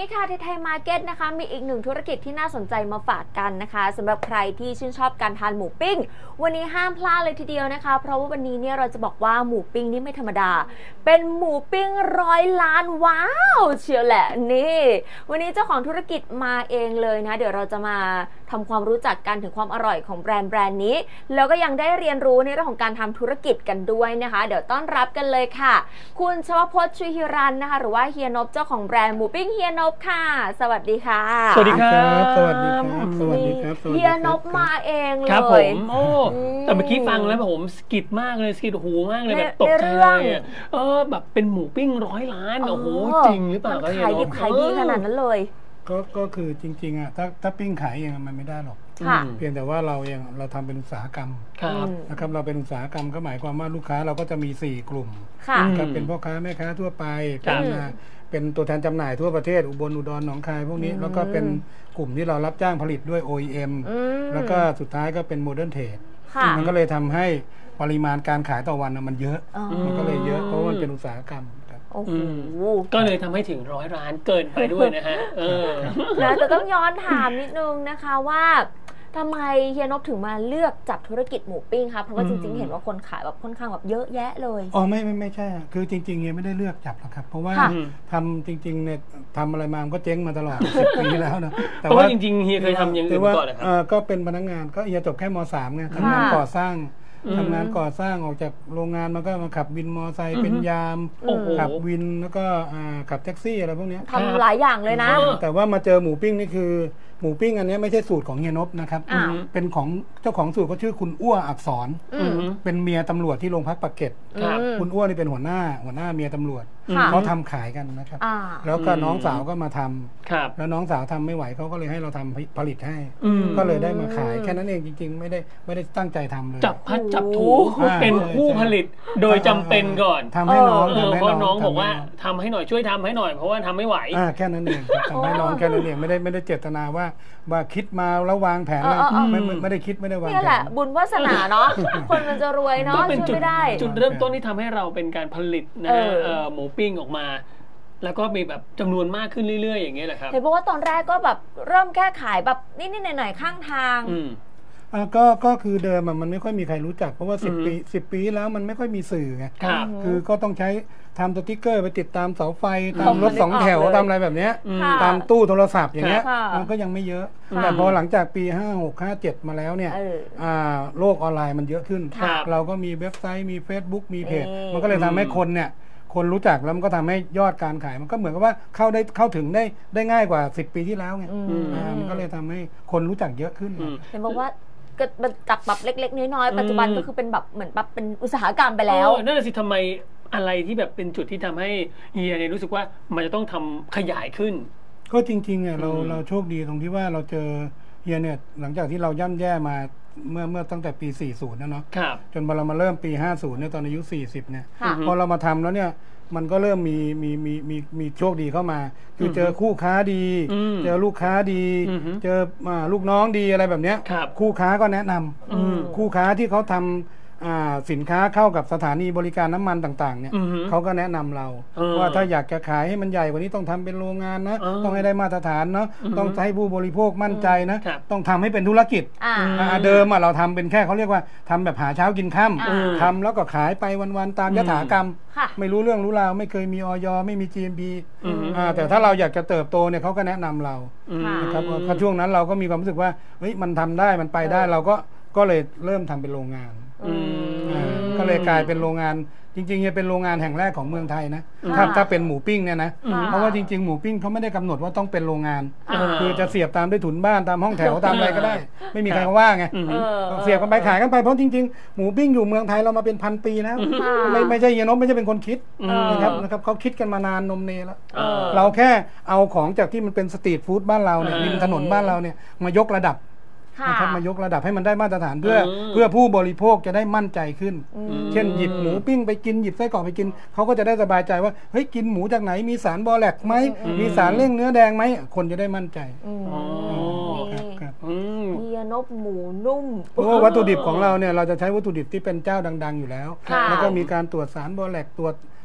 นี้ค่ะไทยมาร์เก็ตนะคะมีอีกหนึ่งธุรกิจที่น่าสนใจมาฝากกันนะคะสำหรับใครที่ชื่นชอบการทานหมูปิ้งวันนี้ห้ามพลาดเลยทีเดียวนะคะเพราะว่าวันนี้เนี่ยเราจะบอกว่าหมูปิ้งนี่ไม่ธรรมดาเป็นหมูปิ้ง100 ล้านว้าวเชียวแหละนี่วันนี้เจ้าของธุรกิจมาเองเลยนะเดี๋ยวเราจะมาทำความรู้จักกันถึงความอร่อยของแบรนด์นี้แล้วก็ยังได้เรียนรู้ในเรื่องของการทำธุรกิจกันด้วยนะคะเดี๋ยวต้อนรับกันเลยค่ะคุณชวพจน์ ชุยฮิรันนะคะหรือว่าเฮียนบเจ้าของแบรนด์หมูปิ้งเฮียนบค่ะสวัสดีค่ะสวัสดีครับสวัสดีครับสวัสดีครับเฮียนบมาเองเลยครับผมโอ้แต่เมื่อกี้ฟังแล้วผมสกิดมากเลยสกิดหูมากเลยแบบตกใจเลยแบบเป็นหมูปิ้ง100 ล้านโอ้โหจริงหรือเปล่าขายดิบขายดีขนาดนั้นเลยก็คือจริงๆอ่ะถ้าปิ้งขายเองมันไม่ได้หรอกเพียงแต่ว่าเราทำเป็นอุตสาหกรรมนะครับเราเป็นอุตสาหกรรมก็หมายความว่าลูกค้าเราก็จะมี4กลุ่มครับเป็นพ่อค้าแม่ค้าทั่วไปเป็นตัวแทนจำหน่ายทั่วประเทศอุบลอุดรหนองคายพวกนี้แล้วก็เป็นกลุ่มที่เรารับจ้างผลิตด้วย OEM แล้วก็สุดท้ายก็เป็นโมเดิร์นเทรดมันก็เลยทำให้ปริมาณการขายต่อวันมันเยอะมันก็เลยเยอะเพราะมันเป็นอุตสาหกรรมก็เลยทำให้ถึง100 ล้านเกินไปด้วยนะฮะแล้วจะต้องย้อนถามนิดนึงนะคะว่าทำไมเฮียนบถึงมาเลือกจับธุรกิจหมูปิ้งคะเพราะว่าจริงๆเห็นว่าคนขายแบบค่อนข้างแบบเยอะแยะเลยอ๋อไม่ใช่คือจริงๆเฮียไม่ได้เลือกจับหรอกครับเพราะว่าทำจริงๆเนี่ยทำอะไรมามันก็เจ๊งมาตลอด10 ปีแล้วนะแต่ว่าจริงๆเฮียเคยทำอย่างอื่นก่อนนะครับก็เป็นพนักงานก็เฮียจบแค่ม.3 ไงทำงานก่อสร้างออกจากโรงงานมันก็มาขับวินมอไซค์เป็นยามขับวินแล้วก็ขับแท็กซี่อะไรพวกนี้ทำหลายอย่างเลยนะแต่ว่ามาเจอหมูปิ้งนี่คือหมูปิ้งอันนี้ไม่ใช่สูตรของเฮียนบนะครับเป็นของเจ้าของสูตรก็ชื่อคุณอ้วอักษรเป็นเมียตำรวจที่โรงพักปากเกร็ดคุณอ้วนี่เป็นหัวหน้าเมียตำรวจเขาทำขายกันนะครับแล้วก็น้องสาวก็มาทำแล้วน้องสาวทำไม่ไหวเขาก็เลยให้เราทำผลิตให้ก็เลยได้มาขายแค่นั้นเองจริงๆไม่ได้ตั้งใจทำเลยจับพัดจับถูเป็นผู้ผลิตโดยจำเป็นก่อนทำให้น้องเพราะน้องบอกว่าทำให้หน่อยช่วยทำให้หน่อยเพราะว่าทำไม่ไหวแค่นั้นเองทำให้น้องแค่นั้นเองไม่ได้เจตนาว่าคิดมาแล้ววางแผนไม่ได้คิดไม่ได้วางแผนนี่แหละบุญวาสนาเนาะคนมันจะรวยเนาะช่วยไม่ได้จุดเริ่มต้นที่ทำให้เราเป็นการผลิตนะหมูปิ้งออกมาแล้วก็มีแบบจำนวนมากขึ้นเรื่อยๆอย่างเงี้ยแหละครับเห็นบอกว่าตอนแรกก็แบบเริ่มแค่ขายแบบนิดๆหน่อยๆข้างทางก็คือเดิมมันไม่ค่อยมีใครรู้จักเพราะว่า10 ปีแล้วมันไม่ค่อยมีสื่อไงคือก็ต้องใช้ทำสติ๊กเกอร์ไปติดตามเสาไฟตามรถ2 แถวตามอะไรแบบนี้ตามตู้โทรศัพท์อย่างเงี้ยมันก็ยังไม่เยอะแต่พอหลังจากปี56 57มาแล้วเนี่ยโลกออนไลน์มันเยอะขึ้นเราก็มีเว็บไซต์มี Facebook มีเพจมันก็เลยทำให้คนรู้จักแล้วมันก็ทำให้ยอดการขายมันก็เหมือนกับว่าเข้าถึงได้ง่ายกว่า10 ปีที่แล้วไงมันก็เลยทำให้คนรู้จักเยอะขึ้นเห็นบอกว่าก็จากแบบเล็กๆน้อยๆปัจจุบันก็คือเป็นแบบเหมือนแบบเป็นอุตสาหกรรมไปแล้วนั่นแหละสิทำไมอะไรที่แบบเป็นจุดที่ทำให้เฮียเนี่ยรู้สึกว่ามันจะต้องทำขยายขึ้นก็จริงๆเราโชคดีตรงที่ว่าเราเจอเฮียเนี่ยหลังจากที่เราย่ำแย่มาเมื่อตั้งแต่ปี40นะเนาะจนเรามาเริ่มปี50เนี่ยตอนอายุ40เนี่ยพอเรามาทำแล้วเนี่ยมันก็เริ่มมีโชคดีเข้ามาคือเจอคู่ค้าดีเจอลูกค้าดีเจอลูกน้องดีอะไรแบบเนี้ยคู่ค้าก็แนะนำคู่ค้าที่เขาทำสินค้าเข้ากับสถานีบริการน้ำมันต่างๆเนี่ยเขาก็แนะนำเราว่าถ้าอยากจะขายให้มันใหญ่กว่านี้ต้องทำเป็นโรงงานนะต้องให้ได้มาตรฐานเนาะต้องให้ผู้บริโภคมั่นใจนะต้องทำให้เป็นธุรกิจเดิมเราทำเป็นแค่เขาเรียกว่าทำแบบหาเช้ากินค่ำทำแล้วก็ขายไปวันๆตามยถากรรมไม่รู้เรื่องรู้ราวไม่เคยมีอย.ไม่มี GMP แต่ถ้าเราอยากจะเติบโตเนี่ยเขาก็แนะนำเรานะครับช่วงนั้นเราก็มีความรู้สึกว่าเฮ้ยมันทำได้มันไปได้เราก็เลยเริ่มทำเป็นโรงงานก็เลยกลายเป็นโรงงานจริงๆจะเป็นโรงงานแห่งแรกของเมืองไทยนะถ้าเป็นหมูปิ้งเนี่ยนะเพราะว่าจริงๆหมูปิ้งเขาไม่ได้กำหนดว่าต้องเป็นโรงงานคือจะเสียบตามด้วยถุนบ้านตามห้องแถวตามอะไรก็ได้ไม่มีใครว่าไงเสียบกันไปขายกันไปเพราะจริงๆหมูปิ้งอยู่เมืองไทยเรามาเป็น1,000 ปีแล้วไม่ใช่เฮียนบไม่ใช่เป็นคนคิดนะครับเขาคิดกันมานานนมเนแล้วเราแค่เอาของจากที่มันเป็นสตรีทฟู้ดบ้านเราเนี่ยริมถนนบ้านเราเนี่ยมายกระดับนะครับมายกระดับให้มันได้มาตรฐานเพื่อผู้บริโภคจะได้มั่นใจขึ้นเช่นหยิบหมูปิ้งไปกินหยิบไส้กรอกไปกินเขาก็จะได้สบายใจว่าเฮ้ยกินหมูจากไหนมีสารบอแลกไหมมีสารเร่งเนื้อแดงไหมคนจะได้มั่นใจเฮียนบหมูนุ่มเพราะว่าวัตถุดิบของเราเนี่ยเราจะใช้วัตถุดิบที่เป็นเจ้าดังๆอยู่แล้วแล้วก็มีการตรวจสารบอแลกตรวจ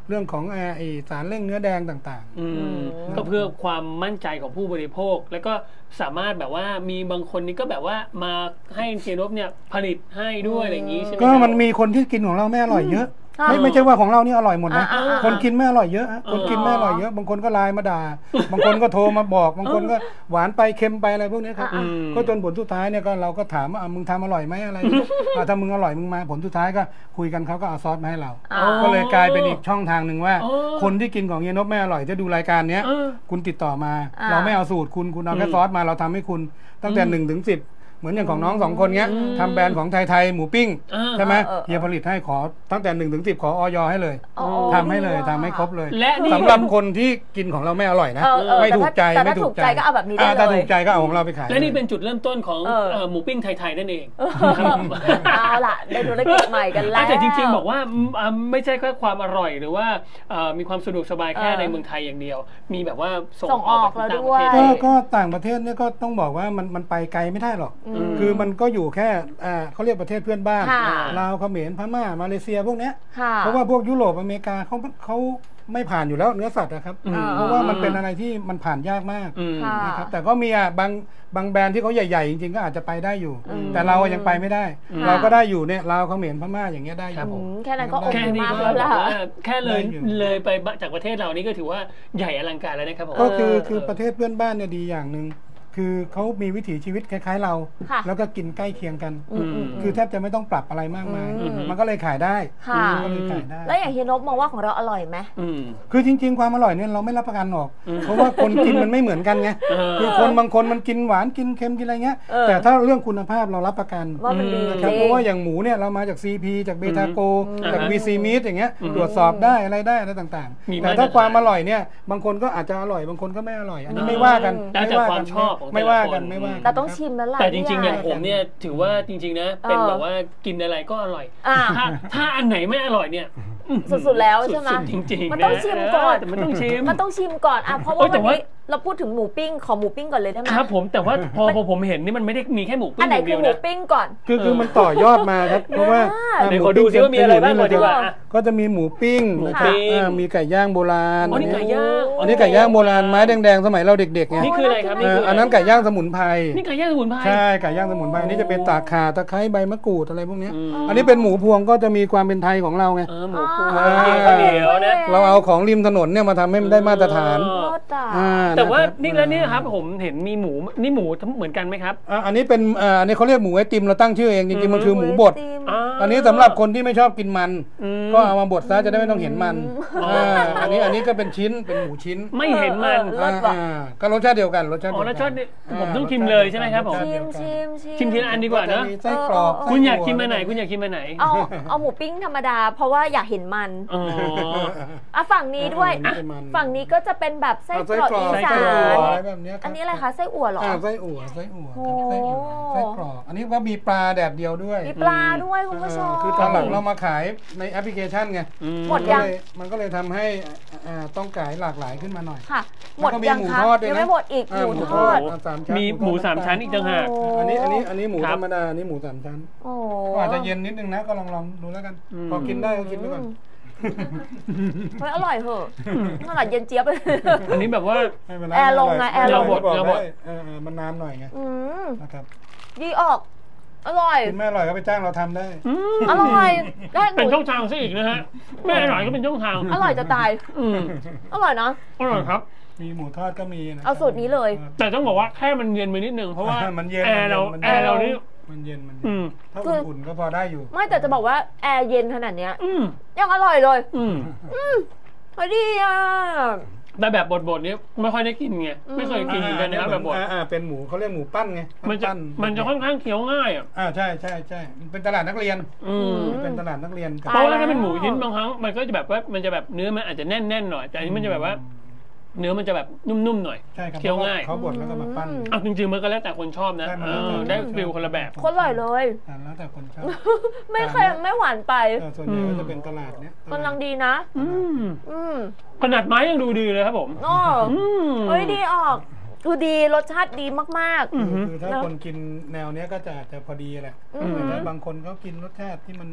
เรื่องของไอสารเร่งเนื้อแดงต่างก็เพื่อความมั่นใจของผู้บริโภคแล้วก็สามารถแบบว่ามีบางคนนี่ก็แบบว่ามาให้เจนบเนี่ยผลิตให้ด้วยอะไรอย่างนี้ใช่ไหมก็มันมีคนที่กินของเราไม่อร่อยเยอะไม่ใช่ว่าของเรานี่อร่อยหมดนะคนกินไม่อร่อยเยอะคนกินไม่อร่อยเยอะบางคนก็ไลน์มาด่าบางคนก็โทรมาบอกบางคนก็หวานไปเค็มไปอะไรพวกนี้ครับก็จนผลสุดท้ายเนี่ยก็เราก็ถามว่ามึงทำอร่อยไหมอะไรถ้ามึงอร่อยมึงมาผลสุดท้ายก็คุยกันเขาก็เอาซอสมาให้เราก็เลยกลายเป็นอีกช่องทางหนึ่งว่าคนที่กินของเฮียนบไม่อร่อยจะดูรายการเนี้ยคุณติดต่อมาเราไม่เอาสูตรคุณเอาแค่ซอสมาเราทำให้คุณตั้งแต่1 ถึง 10เหมือนอย่างของน้อง2 คนเงี้ยทำแบรนด์ของไทยหมูปิ้งใช่ไหมเฮียผลิตให้ขอตั้งแต่1 ถึง 10ขออยให้เลยทำให้เลยทำให้ครบเลยสำหรับคนที่กินของเราไม่อร่อยนะไม่ถูกใจไม่ถูกใจก็เอาแบบนี้ได้เลยถ้าถูกใจก็เอาของเราไปขายและนี่เป็นจุดเริ่มต้นของหมูปิ้งไทยนั่นเองเอาล่ะได้ธุรกิจใหม่กันแล้วแต่จริงๆบอกว่าไม่ใช่แค่ความอร่อยหรือว่ามีความสะดวกสบายแค่ในเมืองไทยอย่างเดียวมีแบบว่าส่งออกแล้วด้วยก็ต่างประเทศเนี่ยก็ต้องบอกว่ามันไปไกลไม่ได้หรอกคือมันก็อยู่แค่เขาเรียกประเทศเพื่อนบ้านลาวเขมรพม่ามาเลเซียพวกนี้เพราะว่าพวกยุโรปอเมริกาเขาไม่ผ่านอยู่แล้วเนื้อสัตว์นะครับเพราะว่ามันเป็นอะไรที่มันผ่านยากมากนะครับแต่ก็มีบางแบรนด์ที่เขาใหญ่ๆจริงๆก็อาจจะไปได้อยู่แต่เรายังไปไม่ได้เราก็ได้อยู่เนี่ยลาวเขมรพม่าอย่างเงี้ยได้อยู่แค่นั้นก็โอเคมากแล้วแค่เลยไปจากประเทศเรานี่ก็ถือว่าใหญ่อลังการแล้วนะครับผมก็คือประเทศเพื่อนบ้านเนี่ยดีอย่างหนึ่งคือเขามีวิถีชีวิตคล้ายๆเราแล้วก็กินใกล้เคียงกันคือแทบจะไม่ต้องปรับอะไรมากมายมันก็เลยขายได้ก็เลยขายได้แล้วอย่างเฮียนบมองว่าของเราอร่อยไหมคือจริงๆความอร่อยเนี่ยเราไม่รับประกันหรอกเพราะว่าคนกินมันไม่เหมือนกันไงคือคนบางคนมันกินหวานกินเค็มกินอะไรเงี้ยแต่ถ้าเรื่องคุณภาพเรารับประกันว่ามันดีนะครับเพราะว่าอย่างหมูเนี่ยเรามาจาก CP จากเบทาโกจาก VC Meat อย่างเงี้ยตรวจสอบได้อะไรต่างๆแต่ถ้าความอร่อยเนี่ยบางคนก็อาจจะอร่อยบางคนก็ไม่อร่อยอันนี้ไม่ว่ากันไม่ว่ากันไม่ว่ากันเราต้องชิมแล้วล่ะแต่จริงๆอย่างผมเนี่ยถือว่าจริงๆนะเป็นแบบว่ากินอะไรก็อร่อยถ้าอันไหนไม่อร่อยเนี่ยสุดๆแล้วใช่ไหมจริงๆมันต้องชิมก่อนมันต้องชิมก่อนเพราะว่าวันนี้เราพูดถึงหมูปิ้งขอหมูปิ้งก่อนเลยได้ไหมครับผมแต่ว่าพอผมเห็นนี่มันไม่ได้มีแค่หมูปิ้งอันไหนคือหมูปิ้งก่อนคือมันต่อยอดมาครับเพราะว่าเดี๋ยวขอดูซิว่ามีอะไรบ้างก่อนดีกว่าก็จะมีหมูปิ้งมีไก่ย่างโบราณอันนี้ไก่ย่างอันนี้ไก่ย่างโบราณไม้แดงๆสมัยเราเด็กๆไงนี่คืออะไรครับอันนั้นไก่ย่างสมุนไพรนี่ไก่ย่างสมุนไพรใช่ไก่ย่างสมุนไพรนี่จะเป็นตากข่าตะไคร้ใบมะกรูดอะไรพวกนี้อันนี้เป็นหมูพวงก็จะมีความเป็นไทยของเราไงหมูพวงข้าวเหนียวนะเราเอาของริมถนนเนี่ยมาทำให้มันได้มาตรฐานแต่ว่านี่แล้วนี่ครับผมเห็นมีหมูนี่หมูเหมือนกันไหมครับอันนี้เป็นอันนี้เขาเรียกหมูไอติมเราตั้งชื่อเองจริงๆมันคือหมูบดอันนี้สำหรับคนที่ไม่ชอบกินมันก็เอามาบดซะจะได้ไม่ต้องเห็นมันอันนี้ก็เป็นชิ้นเป็นหมูชิ้นไม่เห็นมันก็รสชาติเดียวกันรสชาติรสชาติผมต้องชิมเลยใช่ไหมครับผมชิมทีละอันดีกว่านะไส้กรอกคุณอยากกินมาไหนคุณอยากกินมาไหนเอาหมูปิ้งธรรมดาเพราะว่าอยากเห็นมันฝั่งนี้ด้วยฝั่งนี้ก็จะเป็นแบบไส้กรอกอีสานอันนี้อะไรคะไส้อั่วหรอไส้อั่วไส้กรอกอันนี้ก็มีปลาแดดเดียวด้วยมีปลาด้วยคุณผู้ชมคือตอนหลังเรามาขายในแอปพลิเคชันไงหมดยังมันก็เลยทำให้ต้องขายหลากหลายขึ้นมาหน่อยค่ะหมดยังคะยังไม่หมดอีกหมูทอดมีหมู3 ชั้นอีกต่างหากอันนี้หมูธรรมดาอันนี้หมู3 ชั้นก็อาจจะเย็นนิดนึงนะก็ลองดูแล้วกันพอกินได้ก็กินไปก่อนเฮ้ยอร่อยเหอะอร่อยเย็นเจี๊ยบเลยอันนี้แบบว่าแอร์ลงไงแอร์ลงมันนานหน่อยไงนะครับดีออกอร่อยไม่อร่อยก็ไปจ้างเราทำได้อร่อยเป็นช่องทางซะอีกนะฮะไม่อร่อยก็เป็นช่องทางอร่อยจะตายอร่อยนะอร่อยครับมีหมูทอดก็มีนะเอาสูตรนี้เลยแต่ต้องบอกว่าแค่มันเย็นไปนิดนึงเพราะว่าแอร์เรานี่มันเย็นถ้าอุ่นๆก็พอได้อยู่ไม่แต่จะบอกว่าแอร์เย็นขนาดนี้ยังอร่อยเลยพอดีอ่ะแต่แบบบดๆนี้ไม่ค่อยได้กินไงไม่เคยกินเหมือนกันนะครับแบบบดเป็นหมูเขาเรียกหมูปั้นไงมันจะค่อนข้างเคี้ยวง่ายใช่เป็นตลาดนักเรียนเป็นตลาดนักเรียนเพราะว่าถ้าเป็นหมูชิ้นบางครั้งมันก็จะแบบว่ามันจะแบบเนื้อมันอาจจะแน่นๆหน่อยแต่อันนี้มันจะแบบว่าเนื้อมันจะแบบนุ่มๆหน่อยเคี้ยวง่ายเขาบดแล้วก็มาปั้นจริงๆมันก็แล้วแต่คนชอบนะได้ฟิลคนละแบบคนอร่อยเลยแล้วแต่คนชอบไม่เคยไม่หวานไปส่วนใหญ่ก็จะเป็นตลาดเนี้ยกำลังดีนะขนาดไม้ยังดูดีเลยครับผมเฮ้ยดีออกคือดีรสชาติดีมากๆคือถ้าคนกินแนวเนี้ยก็จะพอดีแหละแต่บางคนเขากินรสชาติที่มัน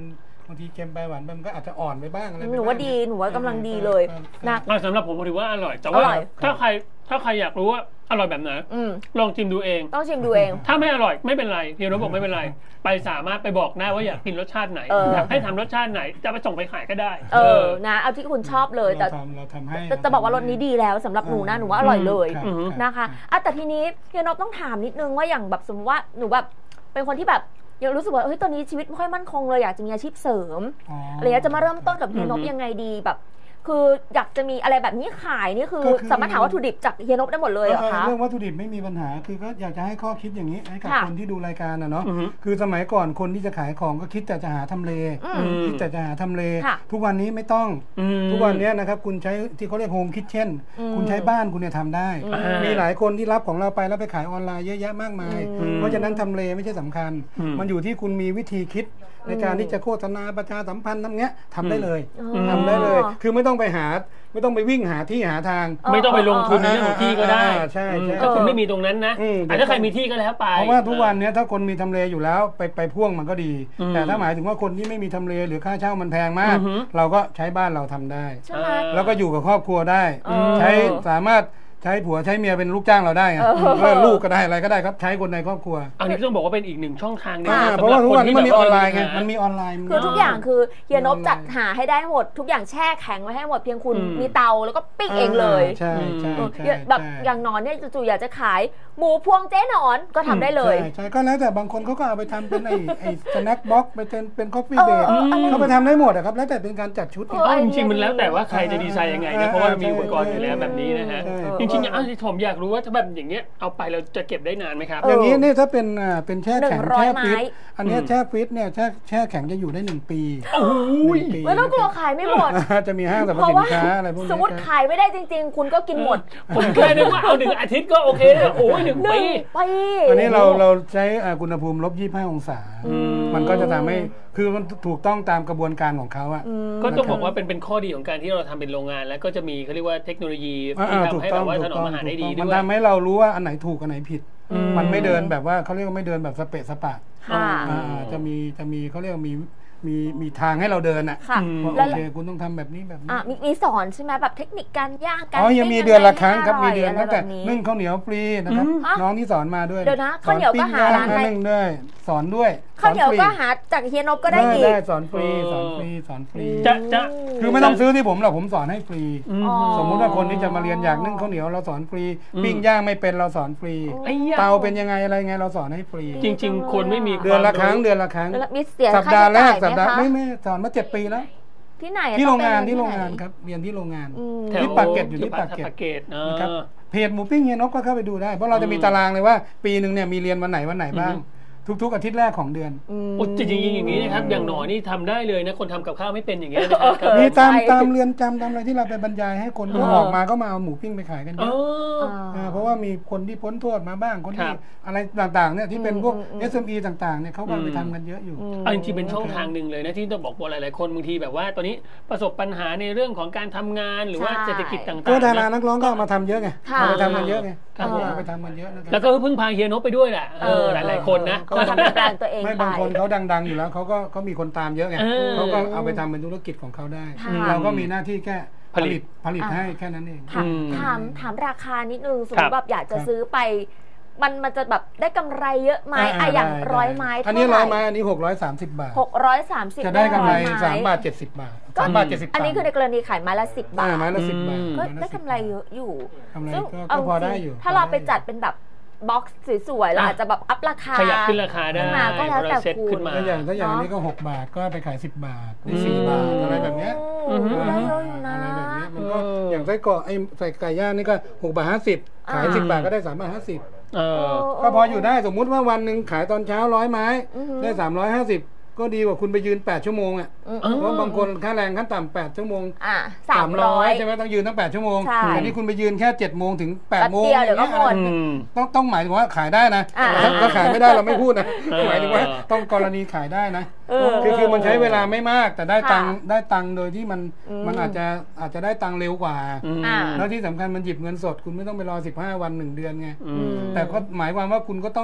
บางทีเค็มไปหวานไปมันก็อาจจะอ่อนไปบ้างอะไรหนูว่าดีหนูว่ากำลังดีเลยนะสำหรับผมถือว่าอร่อยแต่ว่าถ้าใครอยากรู้ว่าอร่อยแบบไหนลองชิมดูเองต้องชิมดูเองถ้าไม่อร่อยไม่เป็นไรเฮียนพบอกไม่เป็นไรไปสามารถไปบอกได้ว่าอยากกินรสชาติไหนอยากให้ทำรสชาติไหนจะไปส่งไปขายก็ได้นะเอาที่คุณชอบเลยแต่เราทำให้จะบอกว่ารสนี้ดีแล้วสำหรับหนูนะหนูว่าอร่อยเลยนะคะแต่ทีนี้เฮียนพต้องถามนิดนึงว่าอย่างแบบสมมติว่าหนูแบบเป็นคนที่แบบยังรู้สึกว่าเฮ้ยตอนนี้ชีวิตไม่ค่อยมั่นคงเลยอยากจะมีอาชีพเสริมอะไรจะมาเริ่มต้นกับเฮียนพยังไงดีแบบคืออยากจะมีอะไรแบบนี้ขายนี่คือสามารถหาวัตถุดิบจากเฮียนพได้หมดเลยเหรอคะเรื่องวัตถุดิบไม่มีปัญหาคือก็อยากจะให้ข้อคิดอย่างนี้ให้กับคนที่ดูรายการนะเนาะคือสมัยก่อนคนที่จะขายของก็คิดแต่จะหาทำเลคิดแต่จะหาทำเลทุกวันนี้ไม่ต้องทุกวันนี้นะครับคุณใช้ที่เขาเรียกโฮมคิทเช่นคุณใช้บ้านคุณเนี่ยทำได้มีหลายคนที่รับของเราไปแล้วไปขายออนไลน์เยอะแยะมากมายเพราะฉะนั้นทำเลไม่ใช่สำคัญมันอยู่ที่คุณมีวิธีคิดในการที่จะโฆษณาประชาสัมพันธ์ทำเงี้ยทำได้เลยคือไม่ต้องไปวิ่งหาที่หาทางไม่ต้องไปลงทุนในเรื่องของที่ก็ได้ใช่ถ้าคุณไม่มีตรงนั้นนะแต่ถ้าใครมีที่ก็แล้วไปเพราะว่าทุกวันนี้ถ้าคนมีทำเลอยู่แล้วไปพ่วงมันก็ดีแต่ถ้าหมายถึงว่าคนที่ไม่มีทำเลหรือค่าเช่ามันแพงมากเราก็ใช้บ้านเราทำได้แล้วก็อยู่กับครอบครัวได้ใช้สามารถใช้ผัวใช้เมียเป็นลูกจ้างเราได้ลูกก็ได้อะไรก็ได้ครับใช้คนในครอบครัวอันนี้ต้องบอกว่าเป็นอีกหนึ่งช่องทางนะเพราะว่าทุกวันนี้มันมีออนไลน์ไงมันมีออนไลน์คือทุกอย่างคือเฮียนพจัดหาให้ได้หมดทุกอย่างแช่แข็งไว้ให้หมดเพียงคุณมีเตาแล้วก็ปิ้งเองเลยใช่แบบอย่างนอนเนี่ยจู่ๆอยากจะขายหมูพวงเจ๊หนอนก็ทำได้เลยใช่ก็แล้วแต่บางคนเขาก็เอาไปทำเป็นไอ้สแน็คบ็อกไปเป็นคอฟฟี่เบรกเขาไปทำได้หมดครับแล้วแต่เป็นการจัดชุดจริงๆมันแล้วแต่ว่าใครจะดีไซน์ยังไงนะเพราะว่ามีอุปกรณ์อยู่แล้วแบบนี้นะฮะจริงๆผมอยากรู้ว่าถ้าแบบอย่างเงี้ยเอาไปเราจะเก็บได้นานไหมครับอย่างนี้นี่ถ้าเป็นแช่แข็งแช่ฟิตอันนี้แช่ฟิตเนี่ยแช่แข็งจะอยู่ได้1 ปีไม่ต้องกลัวขายไม่หมดจะมีห้างสรรพสินค้าอะไรพวกนี้สมมติขายไม่ได้จริงๆคุณก็กินหมดผมแค่นึกว่าเอา1 อาทิตย์ก็โอเคโอ้ย1 ปีอันนี้เราใช้อุณหภูมิ-25 องศามันก็จะทำให้คือมันถูกต้องตามกระบวนการของเขาก็ต้องบอกว่าเป็นข้อดีของการที่เราทำเป็นโรงงานแล้วก็จะมีเขาเรียกว่าเทคโนโลยีที่ทำให้แบบว่าถนอมอาหารได้ดีด้วยมันทำให้เรารู้ว่าอันไหนถูกอันไหนผิดมันไม่เดินแบบว่าเขาเรียกว่าไม่เดินแบบสเปะสปะจะมีเขาเรียกว่ามีทางให้เราเดินอ่ะว่าโอเคคุณต้องทำแบบนี้มีสอนใช่ไหมแบบเทคนิคการย่างการยังมีเดือนละครั้งครับมีเดือนตั้งแต่นึ่งข้าวเหนียวฟรีนะครับน้องที่สอนมาด้วยเดี๋ยวนะข้าวเหนียวก็หาร้านไหนด้วยสอนด้วยข้าวเหนียวก็หาจากเฮียนพก็ได้อีกได้สอนฟรีจะคือไม่ต้องซื้อที่ผมหรอกผมสอนให้ฟรีสมมุติว่าคนที่จะมาเรียนอยากนึ่งข้าวเหนียวเราสอนฟรีปิ้งย่างไม่เป็นเราสอนฟรีเตาเป็นยังไงอะไรไงเราสอนให้ฟรีจริงๆคนไม่มีเดือนละครั้งสัปดาห์แรกไม่สอนมา7 ปีแล้วที่ไหนที่โรงงานครับเรียนที่โรงงานที่ปากเกร็ดอยู่ที่ปากเกร็ดนะครับเพจหมูปิ้งเฮียนพก็เข้าไปดูได้เพราะเราจะมีตารางเลยว่าปีนึงเนี่ยมีเรียนวันไหนบ้างทุกอาทิตย์แรกของเดือนจริงๆอย่างนี้นะครับอย่างหนอนี่ทำได้เลยนะคนทำกับข้าวไม่เป็นอย่างเงี้ยนะครับมีตามเรือนจำตามอะไรที่เราไปบรรยายให้คนเขาออกมาก็มาเอาหมูปิ้งไปขายกันเยอะเพราะว่ามีคนที่พ้นโทษมาบ้างคนที่อะไรต่างๆเนี่ยที่เป็นพวก SME ต่างๆเนี่ยเขาก็ไปทำกันเยอะอยู่จริงๆเป็นช่องทางหนึ่งเลยนะที่ต้องบอกว่าหลายๆคนบางทีแบบว่าตอนนี้ประสบปัญหาในเรื่องของการทำงานหรือว่าเศรษฐกิจต่างๆก็ดารานักร้องก็มาทำเยอะไงไปทำกันเยอะไงไปทำกันเยอะนะครับแล้วก็พึ่งพาเฮียนพไปด้วยแหละหลายๆคนนะก็ทำแบรนด์ตัวเองไม่บางคนเขาดังๆอยู่แล้วเขาก็มีคนตามเยอะไงเขาก็เอาไปทำเป็นธุรกิจของเขาได้เราก็มีหน้าที่แค่ผลิตให้แค่นั้นเองถามราคานิดนึงสมมติแบบอยากจะซื้อไปมันจะแบบได้กำไรเยอะไหมอย่าง100 ไม้อันนี้100 ไม้อันนี้630 บาท 630 จะได้กำไร3.70 บาทอันนี้คือในกรณีขายไม้ละ10 บาทไม้ละ10 บาทก็ได้กำไรเยอะอยู่ซึ่งก็พอได้อยู่ถ้าเราไปจัดเป็นแบบบ็อกซ์สวยๆเราอาจจะแบบอัพราคาขยับขึ้นราคาได้ก็แล้วแต่คุณถ้าอย่างนี้ก็6 บาทก็ไปขาย10 บาทได้4 บาทอะไรแบบนี้ได้เยอะอยู่นะอะไรแบบนี้มันก็อย่างไส้กรอกใส่ไก่ย่างนี่ก็6 บาท 50ขาย10 บาทก็ได้3.50 บาทก็พออยู่ได้สมมุติว่าวันหนึ่งขายตอนเช้า100 ไม้ได้350ก็ดีกว่าคุณไปยืน8 ชั่วโมงอ่ะเพราะบางคนค่าแรงขั้นต่ำ8 ชั่วโมง300ใช่ไหมต้องยืนตั้ง8 ชั่วโมงอันนี้คุณไปยืนแค่7 โมงถึง8 โมงต้องหมายถึงว่าขายได้นะถ้าขายไม่ได้เราไม่พูดนะหมายถึงว่าต้องกรณีขายได้นะคือมันใช้เวลาไม่มากแต่ได้ตังค์โดยที่มันอาจจะได้ตังค์เร็วกว่าแล้วที่สำคัญมันหยิบเงินสดคุณไม่ต้องไปรอ15 วัน1 เดือนไงแต่ก็หมายความว่าคุณก็ต้อง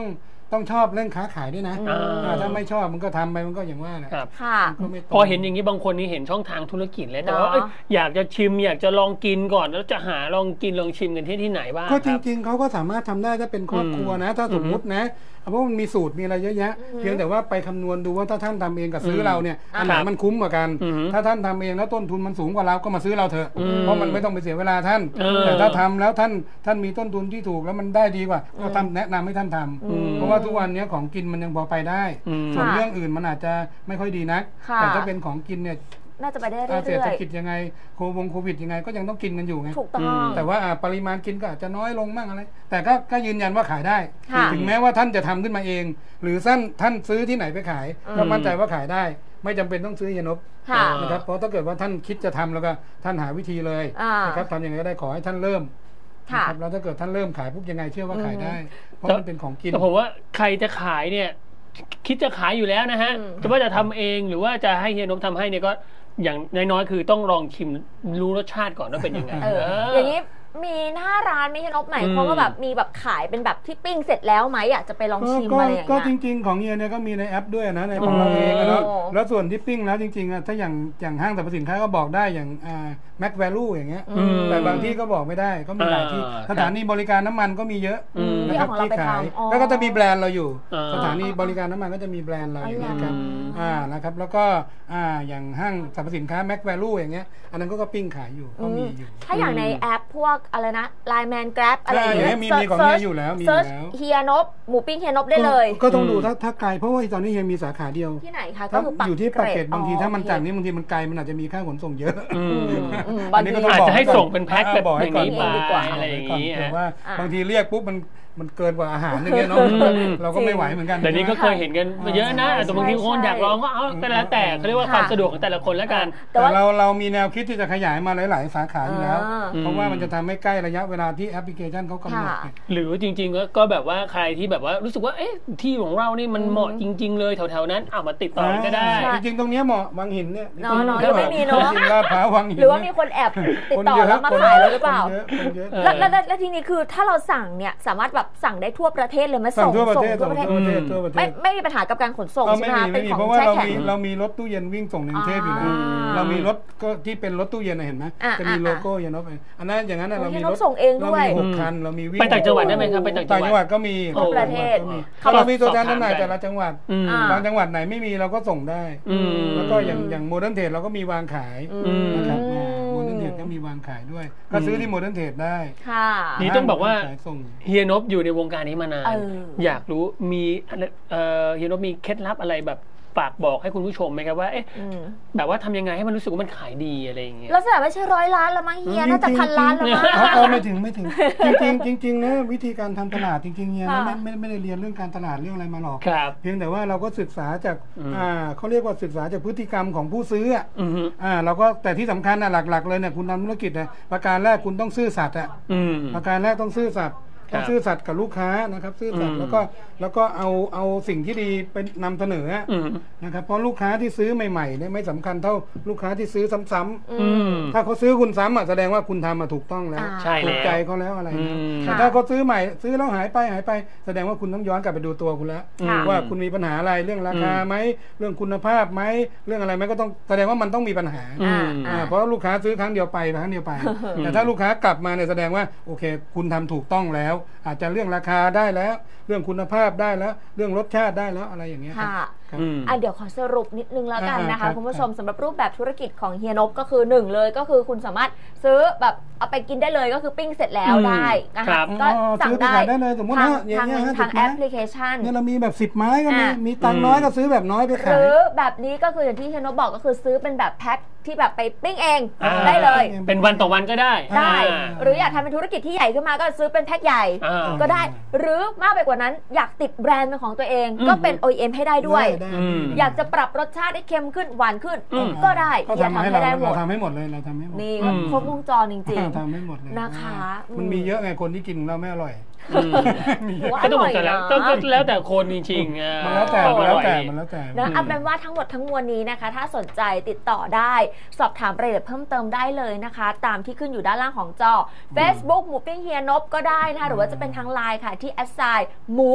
ต้องชอบเรื่องค้าขายด้วยนะถ้าไม่ชอบมันก็ทำไปมันก็อย่างว่าแหละพอเห็นอย่างนี้บางคนนี่เห็นช่องทางธุรกิจแล้วแต่ว่าอยากจะชิมอยากจะลองกินก่อนแล้วจะหาลองกินลองชิมกันที่ไหนบ้างก็จริงๆเขาก็สามารถทำได้ถ้าเป็นครอบครัวนะถ้าสมมุตินะเพราะมันมีสูตรมีอะไรเยอะแยะเพียงแต่ว่าไปคำนวณดูว่าถ้าท่านทำเองกับซื้อเราเนี่ยอันไหนมันคุ้มกว่ากันถ้าท่านทำเองแล้วต้นทุนมันสูงกว่าเราก็มาซื้อเราเถอะเพราะมันไม่ต้องไปเสียเวลาท่านแต่ถ้าทำแล้วท่านมีต้นทุนที่ถูกแล้วมันได้ดีกว่าก็แนะนำให้ท่านทำเพราะว่าทุกวันนี้ของกินมันยังพอไปได้ส่วนเรื่องอื่นมันอาจจะไม่ค่อยดีนักแต่ถ้าเป็นของกินเนี่ยน่าจะไปได้เรื่อยๆเศรษฐกิจยังไงโควิดยังไงก็ยังต้องกินกันอยู่ไงถูกต้องแต่ว่าปริมาณกินก็อาจจะน้อยลงมั่งอะไรแต่ก็ยืนยันว่าขายได้ถึงแม้ว่าท่านจะทำขึ้นมาเองหรือท่านซื้อที่ไหนไปขายก็มั่นใจว่าขายได้ไม่จำเป็นต้องซื้อเฮียนบนะครับเพราะถ้าเกิดว่าท่านคิดจะทำแล้วก็ท่านหาวิธีเลยนะครับทำยังไงก็ได้ขอให้ท่านเริ่มครับแล้วถ้าเกิดท่านเริ่มขายปุ๊บยังไงเชื่อว่าขายได้เพราะมันเป็นของกินแต่ผมว่าใครจะขายเนี่ยคิดจะขายอยู่แล้วนะฮะจะว่าจะทำเองหรือว่าจะให้เฮียนบทำให้เนี่ยก็อย่างน้อยๆคือต้องลองชิมรู้รสชาติก่อนว่าเป็นยังไงอย่างนี้มีหน้าร้านไม่ใช่นบใหม่เพราะว่าแบบมีแบบขายเป็นแบบที่ปิ้งเสร็จแล้วไหมอยากจะไปลองชิมอะไรอย่างเงี้ยก็จริงๆของเฮียเนี่ยก็มีในแอปด้วยนะในของเราเองแล้วส่วนที่ปิ้งแล้วจริงๆถ้าอย่างห้างสรรพสินค้าก็บอกได้อย่างแม็กแวลูอย่างเงี้ยแต่บางที่ก็บอกไม่ได้ก็มีหลายที่สถานีบริการน้ำมันก็มีเยอะนะครับที่ขายแล้วก็จะมีแบรนด์เราอยู่สถานีบริการน้ำมันก็จะมีแบรนด์เราอย่างเงี้ยครับนะครับแล้วก็อย่างห้างสรรพสินค้าแม็กแวลูอย่างเงี้ยอันนั้นก็ปิ้งขายอยู่ก็มีอยู่ถ้าอย่างในแอปพวกอะไรนะไลน์แมนแกร็บอะไรอย่างเงี้ยมีของเฮียอยู่แล้วมีแล้วเฮียนบหมูปิ้งเฮียนบได้เลยก็ต้องดูถ้าไกลเพราะว่าตอนนี้เฮียมีสาขาเดียวที่ไหนคะก็คืออยู่ที่ปากเกร็ดบางทีถ้ามันจากนี้บางทีมันไกลมันอาจจะมีค่าขนส่งเยอะอันนี้ก็ต้องบอกให้ส่งเป็นแพ็คแบบอย่างนี้ดีกว่าอะไรอย่างนี้แต่ว่าบางทีเรียกปุ๊บมันเกินกว่าอาหารอย่างเงี้ยเนาะเราก็ไม่ไหวเหมือนกันแต่นี้ก็เคยเห็นกันเยอะนะแต่บางทีคนอยากลองก็เอาแต่แล้วแต่เขาเรียกว่าความสะดวกของแต่ละคนแล้วกันแต่เรามีแนวคิดที่จะขยายมาหลายๆสาขาอยู่แล้วเพราะว่ามันจะทำให้ใกล้ระยะเวลาที่แอปพลิเคชันเขากำหนดหรือจริงๆก็แบบว่าใครที่แบบว่ารู้สึกว่าเอ๊ะที่ของเรานี่มันเหมาะจริงๆเลยแถวๆนั้นเอามาติดต่อก็ได้จริงๆตรงนี้เหมาะวังหินเนี่ยน้อยไม่มีเนาะลาดพร้าววังหินหรือว่ามีคนแอบติดต่อแล้วมาขายหรือเปล่าแล้วทีนี้คือถ้าเราสั่งเนี่ยสามารถแบบสั่งได้ทั่วประเทศเลยมาส่งทั่วประเทศไม่มีปัญหากับการขนส่งใช่ไหมเป็นของแช่แข็งเรามีรถตู้เย็นวิ่งส่งในกรุงเทพอยู่แล้วเรามีรถก็ที่เป็นรถตู้เย็นเห็นไหมจะมีโลโก้เฮียนบอันนั้นอย่างนั้นเรามีรถส่งเองด้วยเรามี6 คันเรามีวิ่งไปต่างจังหวัดได้ไหมครับไปต่างจังหวัดก็มีทั่วประเทศเรามีตัวแทนจำหน่ายแต่ละจังหวัดบางจังหวัดไหนไม่มีเราก็ส่งได้แล้วก็อย่างโมเดิร์นเทรดเราก็มีวางขายนะครับโมเดิร์นเทรดก็มีวางขขายด้วยก็ซื้อที่โมเดิร์นเทรดได้ค่ะนี่ต้องบอกว่าเฮียนบอยู่ในวงการนี้มานานอยากรู้มีเฮียนบมีเคล็ดลับอะไรแบบฝากบอกให้คุณผู้ชมไหมครับว่าเอ๊ะแบบว่าทำยังไงให้มันรู้สึกว่ามันขายดีอะไรอย่างเงี้ยแล้วแสดงว่าใช่100 ล้านแล้วมั้งเฮียน่าจะ1,000 ล้านแล้วมั้งไม่ถึงจริงนะวิธีการทำตลาดจริงๆเฮียไม่ได้เรียนเรื่องการตลาดเรื่องอะไรมาหรอกเพียงแต่ว่าเราก็ศึกษาจากเขาเรียกว่าศึกษาจากพฤติกรรมของผู้ซื้อเราก็แต่ที่สำคัญหลักๆเลยเนี่ยคุณทำธุรกิจนะประการแรกคุณต้องซื่อสัตย์ประการแรกต้องซื่อสัตย์ต้องซื่อสัตย์กับลูกค้านะครับซื่อสัตย์แล้วก็เอาสิ่งที่ดีเป็นนำเสนอนะครับเพราะลูกค้าที่ซื้อใหม่ๆเนี่ยไม่สำคัญเท่าลูกค้าที่ซื้อซ้ำๆถ้าเขาซื้อคุณซ้ำแสดงว่าคุณทำถูกต้องแล้วถูกใจเขาแล้วอะไรนะแต่ถ้าเขาซื้อใหม่ซื้อแล้วหายไปแสดงว่าคุณต้องย้อนกลับไปดูตัวคุณแล้วว่าคุณมีปัญหาอะไรเรื่องราคาไหมเรื่องคุณภาพไหมเรื่องอะไรไหมก็ต้องแสดงว่ามันต้องมีปัญหาเพราะลูกค้าซื้อครั้งเดียวไปแต่ถ้าลูกค้ากลับมาเนี่ยแสดงว่าโอเคคุณทำถูกต้องแล้วอาจจะเรื่องราคาได้แล้วเรื่องคุณภาพได้แล้วเรื่องรสชาติได้แล้วอะไรอย่างเงี้ยค่ะเดี๋ยวขอสรุปนิดนึงแล้วกันนะคะคุณผู้ชมสำหรับรูปแบบธุรกิจของเฮียนบก็คือ1เลยก็คือคุณสามารถซื้อแบบเอาไปกินได้เลยก็คือปิ้งเสร็จแล้วได้นะคะก็สั่งได้เลยสมมติทางแอปพลิเคชันเนี่ยเรามีแบบ10 ไม้ก็มีตังน้อยก็ซื้อแบบน้อยไปขายหรือแบบนี้ก็คืออย่างที่เฮียนบบอกก็คือซื้อเป็นแบบแพ็คที่แบบไปปิ้งเองได้เลยเป็นวันต่อวันก็ได้หรืออยากทำเป็นธุรกิจที่ใหญ่ขึ้นมาก็ซื้อเป็นแพ็คใหญ่ก็ได้หรือมากไปกว่านั้นอยากติดแบรนด์เป็นของตัวเองก็เป็น OEM ให้ได้ด้วยอยากจะปรับรสชาติให้เค็มขึ้นหวานขึ้นก็ได้ทำให้ได้หมดเราทำให้หมดเลยเราทำให้หมดนี่ครบวงจรจริงๆทำให้หมดเลยนะคะมันมีเยอะไงคนที่กินเราไม่อร่อยก็ต้องบอกแล้วแล้วแต่คนจริงๆมันแล้วแต่นะเอาเป็นว่าทั้งหมดทั้งมวลนี้นะคะถ้าสนใจติดต่อได้สอบถามรายละเอียดเพิ่มเติมได้เลยนะคะตามที่ขึ้นอยู่ด้านล่างของจอ Facebook หมูปิ้งเฮียนบก็ได้นะคะหรือว่าจะเป็นทางไลน์ค่ะที่ @หมู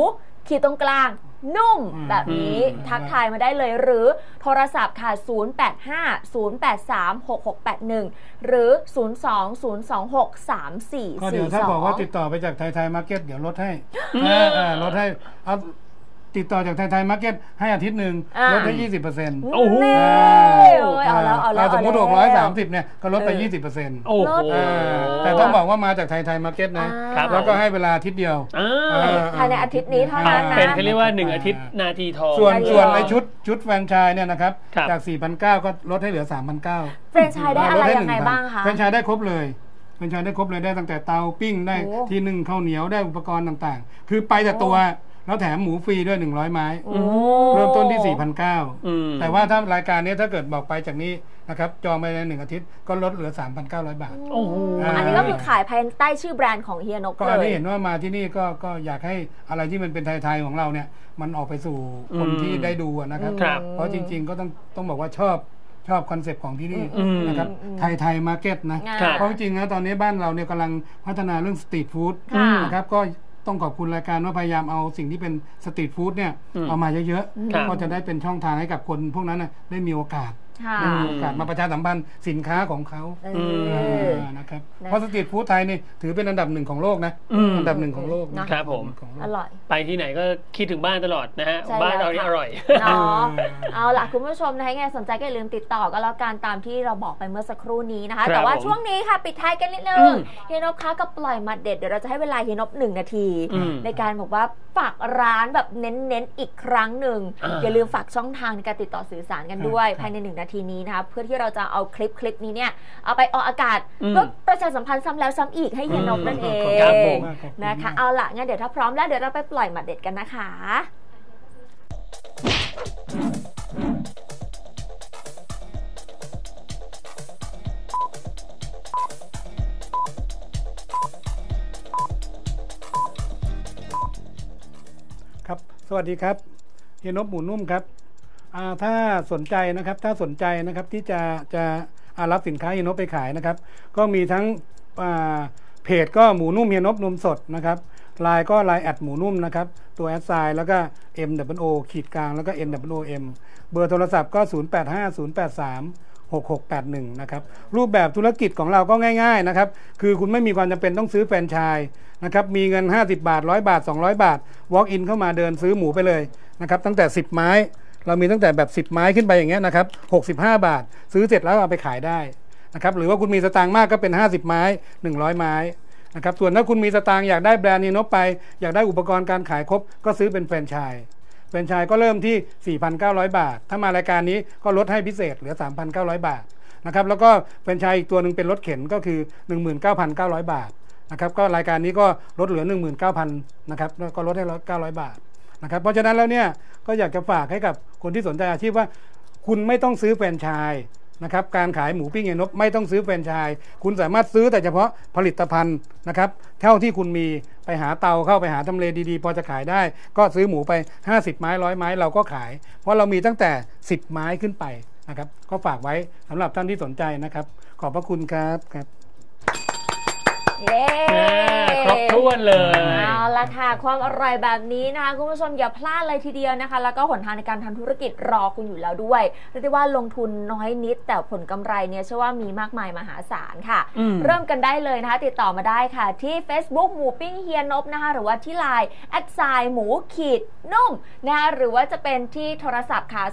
ขีดตรงกลางนุ่มแบบนี้ทักทายมาได้เลยหรือโทรศัพท์ค่ะ0850836681หรือ020263442 ก็เดี๋ยวถ้าบอกว่าติดต่อไปจากไทยมาร์เก็ตเดี๋ยวลดให้ลดให้เอาติดต่อจากไทยมาร์เก็ตให้อาทิตย์หนึ่งลดได้ 20% โอ้โหเอาแล้วสมมติ630เนี่ยก็ลดไป 20% โอ้โหแต่ต้องบอกว่ามาจากไทยมาร์เก็ตนะแล้วก็ให้เวลาอาทิตย์เดียวภายในอาทิตย์นี้เท่านั้นนะเป็นเขาเรียกว่า1อาทิตย์นาทีทองส่วนในชุดแฟรนไชส์เนี่ยนะครับจาก 4,900 ก็ลดให้เหลือ 3,900 แฟรนไชส์ได้อะไรยังไงบ้างคะแฟรนไชส์ได้ครบเลยแฟรนไชส์ได้ครบเลยได้ตั้งแต่เตาปิ้งได้ที่นึ่งข้าวเหนียวได้อุปกรณ์ต่างๆคือไปแต่ตัวแล้วแถมหมูฟรีด้วย100ไม้เริ่มต้นที่ 4,900 แต่ว่าถ้ารายการนี้ถ้าเกิดบอกไปจากนี้นะครับจองไปใน1อาทิตย์ก็ลดเหลือ 3,900 บาทอันนี้ก็คือขายภายใต้ชื่อแบรนด์ของเฮียนกเลยก็ได้เห็นว่ามาที่นี่ก็อยากให้อะไรที่มันเป็นไทยๆของเราเนี่ยมันออกไปสู่คนที่ได้ดูนะครับเพราะจริงๆก็ต้องบอกว่าชอบคอนเซปต์ของที่นี่นะครับไทยมาร์เก็ตนะเพราะจริงๆนะตอนนี้บ้านเราเนี่ยกำลังพัฒนาเรื่องสตรีทฟู้ดนะครับก็ต้องขอบคุณรายการว่าพยายามเอาสิ่งที่เป็นสตรีทฟู้ดเนี่ยเอามาเยอะๆก็จะได้เป็นช่องทางให้กับคนพวกนั้นได้มีโอกาสมาประชาสัมพันธ์สินค้าของเขานะครับเพราะสตรีทฟู้ดไทยนี่ถือเป็นอันดับ1ของโลกนะอันดับ1ของโลกครับผมอร่อยไปที่ไหนก็คิดถึงบ้านตลอดนะฮะบ้านเรานี่อร่อยเอาล่ะคุณผู้ชมนะไงสนใจก็อย่าลืมติดต่อก็แล้วกันตามที่เราบอกไปเมื่อสักครู่นี้นะคะแต่ว่าช่วงนี้ค่ะปิดท้ายกันนิดนึงเฮียนพคะก็ปล่อยมาเด็ดเดี๋ยวเราจะให้เวลาเฮียนพ1 นาทีในการบอกว่าฝากร้านแบบเน้นๆอีกครั้งหนึ่งอย่าลืมฝากช่องทางในการติดต่อสื่อสารกันด้วยภายใน1 นาทีนี้นะคะเพื่อที่เราจะเอาคลิปนี้เนี่ยเอาไปออกอากาศเพื่อประชาสัมพันธ์ซ้ำแล้วซ้ำอีกให้เฮียนพนั่นเองนะคะเอาล่ะงั้นเดี๋ยวถ้าพร้อมแล้วเดี๋ยวเราไปปล่อยหมัดเด็ดกันนะคะครับสวัสดีครับเฮียนพหมูนุ่มครับถ้าสนใจนะครับที่จะรับสินค้าเฮียนพไปขายนะครับก็มีทั้งเพจก็หมูนุ่มเฮียนพนมสดนะครับไลน์ก็ไลน์แอดหมูนุ่มนะครับตัวแอดไซน์แล้วก็ MWO ขีดกลางแล้วก็ NWOM เบอร์โทรศัพท์ก็0850836681นะครับรูปแบบธุรกิจของเราก็ง่ายๆนะครับคือคุณไม่มีความจำเป็นต้องซื้อแฟรนไชส์นะครับมีเงิน50 บาท100 บาท200 บาท walk in เข้ามาเดินซื้อหมูไปเลยนะครับตั้งแต่10 ไม้เรามีตั้งแต่แบบ10 ไม้ขึ้นไปอย่างเงี้ยนะครับ65 บาทซื้อเสร็จแล้วเอาไปขายได้นะครับหรือว่าคุณมีสตางค์มากก็เป็น50 ไม้100 ไม้นะครับส่วนถ้าคุณมีสตางค์อยากได้แบรนด์เฮียนพไปอยากได้อุปกรณ์การขายครบก็ซื้อเป็นแฟรนไชส์ก็เริ่มที่ 4,900 บาทถ้ามารายการนี้ก็ลดให้พิเศษเหลือ 3,900 บาทนะครับแล้วก็แฟรนไชส์อีกตัวนึงเป็นรถเข็นก็คือ 19,900 บาทนะครับก็รายการนี้ก็ลดเหลือ 19,000 นะครับก็ลดให้900 บาทนะครับเพราะฉะนั้นแล้วเนี่ยก็อยากจะฝากให้กับคนที่สนใจอาชีพว่าคุณไม่ต้องซื้อแฟรนไชส์นะครับการขายหมูปิ้งเฮียนพไม่ต้องซื้อแฟรนไชส์คุณสามารถซื้อแต่เฉพาะผลิตภัณฑ์นะครับเท่าที่คุณมีไปหาเตาเข้าไปหาทำเลดีๆพอจะขายได้ก็ซื้อหมูไป50 ไม้100 ไม้เราก็ขายเพราะเรามีตั้งแต่10 ไม้ขึ้นไปนะครับก็ฝากไว้สำหรับท่านที่สนใจนะครับขอบพระคุณครับครบถ้วนเลยเอาละค่ะความอร่อยแบบนี้นะคะคุณผู้ชมอย่าพลาดเลยทีเดียวนะคะแล้วก็หนทางในการทำธุรกิจรอคุณอยู่แล้วด้วยเรียกได้ว่าลงทุนน้อยนิดแต่ผลกำไรเนี่ยเชื่อว่ามีมากมายมหาศาลค่ะเริ่มกันได้เลยนะคะติดต่อมาได้ค่ะที่ Facebook หมูปิ้งเฮียนพนะคะหรือว่าที่ LINE หมูขีดนุ่มนะคะหรือว่าจะเป็นที่โทรศัพท์ค่ะ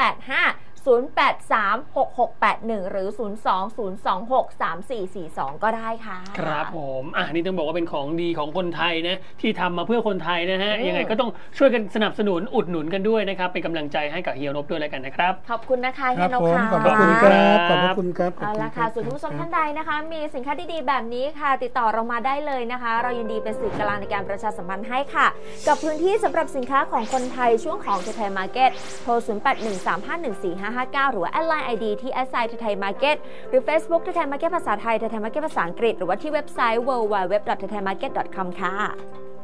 0850836681หรือ020263442ก็ได้ค่ะครับผมนี่ต้องบอกว่าเป็นของดีของคนไทยนะที่ทำมาเพื่อคนไทยนะฮะยังไงก็ต้องช่วยกันสนับสนุนอุดหนุนกันด้วยนะครับเป็นกำลังใจให้กับเฮียนพด้วยแล้วกันนะครับขอบคุณนะคะเฮียนพค่ะขอบคุณครับขอบคุณครับเอาละค่ะส่วนผู้ชมท่านใดนะคะมีสินค้าดีๆแบบนี้ค่ะติดต่อเรามาได้เลยนะคะเรายินดีเป็นสื่อกลางในการประชาสัมพันธ์ให้ค่ะกับพื้นที่สำหรับสินค้าของคนไทยช่วงของไทยมาร์เก็ตโทร0813514559หรือว่าแอดไลน์ ID ที่แอดไซน์ไทยมาร์เก็ตหรือ Facebook ไทยมาร์เก็ตภาษาไทยไทยมาร์เก็ตภาษาอังกฤษหรือว่าที่เว็บไซต์ www.thaimarket.com ค่ะ